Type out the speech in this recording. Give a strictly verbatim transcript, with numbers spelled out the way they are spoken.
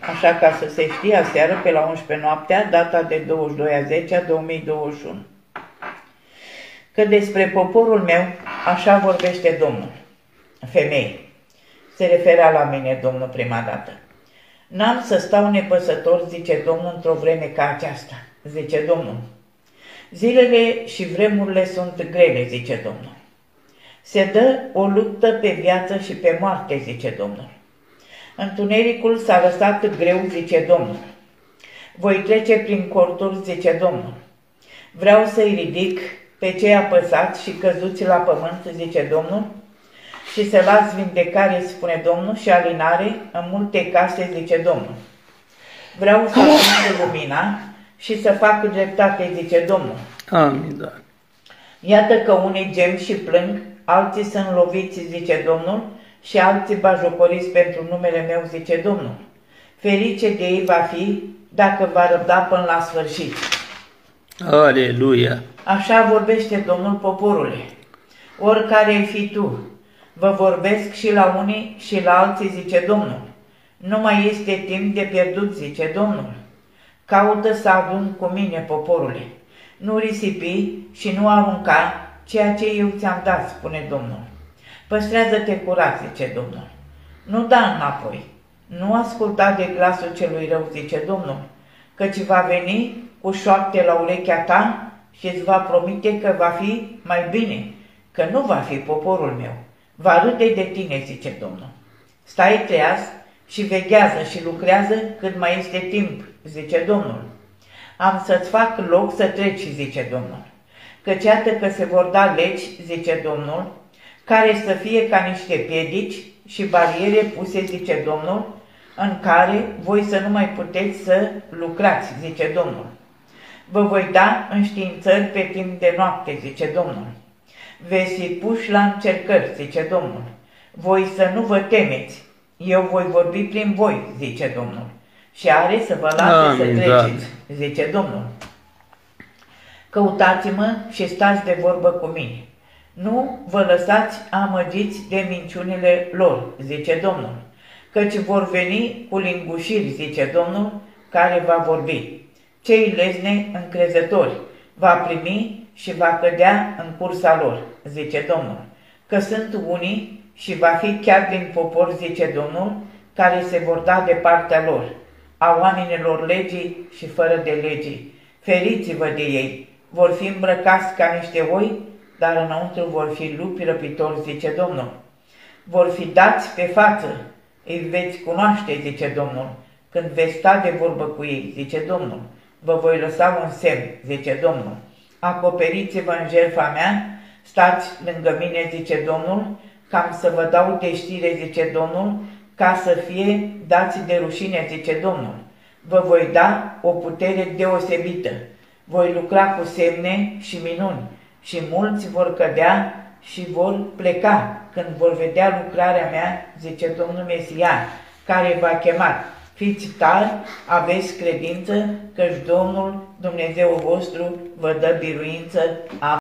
așa ca să se știe, aseară pe la unsprezece noaptea, data de douăzeci și doi a zecea două mii douăzeci și unu. Că despre poporul meu, așa vorbește Domnul. Femei, se referea la mine Domnul prima dată. N-am să stau nepăsător, zice Domnul, într-o vreme ca aceasta, zice Domnul. Zilele și vremurile sunt grele, zice Domnul. Se dă o luptă pe viață și pe moarte, zice Domnul. Întunericul s-a lăsat greu, zice Domnul. Voi trece prin corturi, zice Domnul. Vreau să-i ridic pe cei apăsați și căzuți la pământ, zice Domnul, și să las vindecare, spune Domnul, și alinare în multe case, zice Domnul. Vreau să aprind lumina și să fac dreptate, zice Domnul. Amin, da. Iată că unii gem și plâng, alții sunt loviți, zice Domnul, și alții bajocoriți pentru numele meu, zice Domnul. Ferice de ei va fi dacă va răbda până la sfârșit. Aleluia! Așa vorbește Domnul poporule. Oricare ai fi tu, vă vorbesc și la unii și la alții, zice Domnul. Nu mai este timp de pierdut, zice Domnul. Caută să adun cu mine, poporule. Nu risipi și nu arunca ceea ce eu ți-am dat, spune Domnul. Păstrează-te curat, zice Domnul. Nu da înapoi. Nu asculta de glasul celui rău, zice Domnul, căci va veni cu șoapte la urechea ta și îți va promite că va fi mai bine, că nu va fi poporul meu. Va râde de tine, zice Domnul. Stai treaz și veghează și lucrează cât mai este timp, zice Domnul. Am să-ți fac loc să treci, zice Domnul. Căci iată că se vor da legi, zice Domnul, care să fie ca niște piedici și bariere puse, zice Domnul, în care voi să nu mai puteți să lucrați, zice Domnul. Vă voi da înștiințări pe timp de noapte, zice Domnul. Veți fi puși la încercări, zice Domnul. Voi să nu vă temeți. Eu voi vorbi prin voi, zice Domnul. Și are să vă lase Amin, să treceți, da. zice Domnul. Căutați-mă și stați de vorbă cu mine. Nu vă lăsați amăgiți de minciunile lor, zice Domnul. Căci vor veni cu lingușiri, zice Domnul, care va vorbi. Cei lezne încrezători va primi și va cădea în cursa lor, zice Domnul. Că sunt unii și va fi chiar din popor, zice Domnul, care se vor da de partea lor, a oamenilor legii și fără de legii. Feriți-vă de ei, vor fi îmbrăcați ca niște oi, dar înăuntru vor fi lupi răpitori, zice Domnul. Vor fi dați pe față, îi veți cunoaște, zice Domnul, când veți sta de vorbă cu ei, zice Domnul. Vă voi lăsa un semn, zice Domnul. Acoperiți-vă în jertfa mea, stați lângă mine, zice Domnul, cam să vă dau de știre, zice Domnul, ca să fie dați de rușine, zice Domnul. Vă voi da o putere deosebită. Voi lucra cu semne și minuni și mulți vor cădea și vor pleca când vor vedea lucrarea mea, zice Domnul Mesia, care v-a chemat. Fiți tari, aveți credință, căci Domnul Dumnezeu vostru vă dă biruință. Amin.